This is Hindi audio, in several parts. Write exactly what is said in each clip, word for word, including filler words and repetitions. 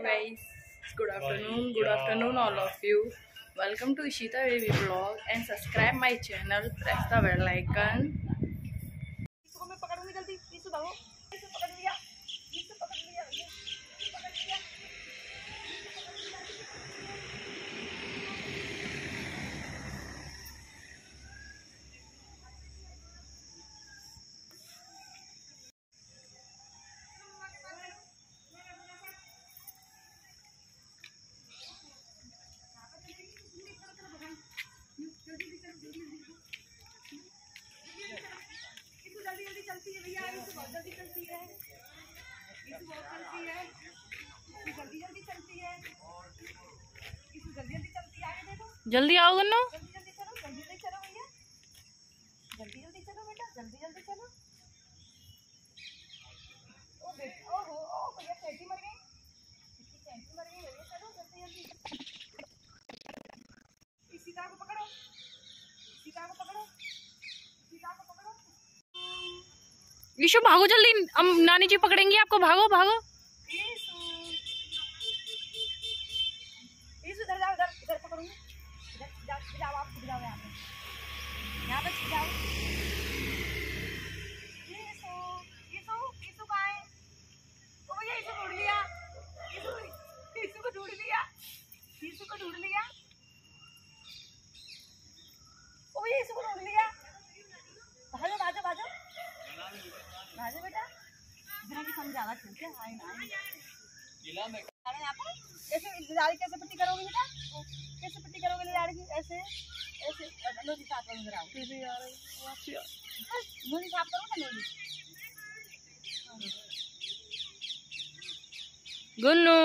guys, good afternoon, good afternoon all of you. Welcome to Ishita Baby Vlog and subscribe my channel, press the bell icon. इसको मैं पकड़ूंगी जल्दी, इसको भागो, इसको पकड़ लिया, इसको पकड़ लिया, ये पकड़ लिया। जल्दी जल्दी चलती है भैया, इसको बहुत जल्दी चलती है, इसको बहुत चलती है, इसको जल्दी जल्दी चलती है, इसको जल्दी जल्दी चलती है। आगे देखो, जल्दी आओ गन्नू, जल्दी जल्दी चलो, जल्दी जल्दी चलो भैया, जल्दी जल्दी चलो बेटा, जल्दी जल्दी चलो। ओ बेटा, ओहो ओ भैया चैंटी मर गई, इसकी चैंटी मर गई भैया, चलो जल्दी जल्दी। इस सीता को पकड़ो, सीता को पकड़ो, सीता को पकड़ो। ईशु भागो जल्दी, हम नानी जी पकड़ेंगी आपको, भागो भागो। ईशु इधर जाओ, इधर इधर पकड़ूंगी, इधर जाओ, जाओ आप खुद जाओ, यहाँ पे यहाँ पे जाओ। ईशु ईशु ईशु कहाँ है? ओ भैया ईशु ढूंढ लिया, ईशु ईशु को ढूंढ लिया, ईशु को ढूंढ लिया, ओ भैया ईशु को ढूंढ लिया। भागो भागो भागो भागो बेटा, इतना भी समझावा ठीक है। आए ना अरे यहाँ पर ऐसे लाड़ी कैसे पट्टी करोगे बेटा, कैसे पट्टी करोगे लाड़ी की? ऐसे ऐसे लोजी साफ करो जरा, लोजी साफ करो ना, लोजी। गुन्नू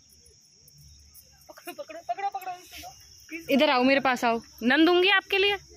पकड़ो पकड़ो पकड़ो पकड़ो, इधर आओ, मेरे पास आओ, नन दूंगी आपके लिए।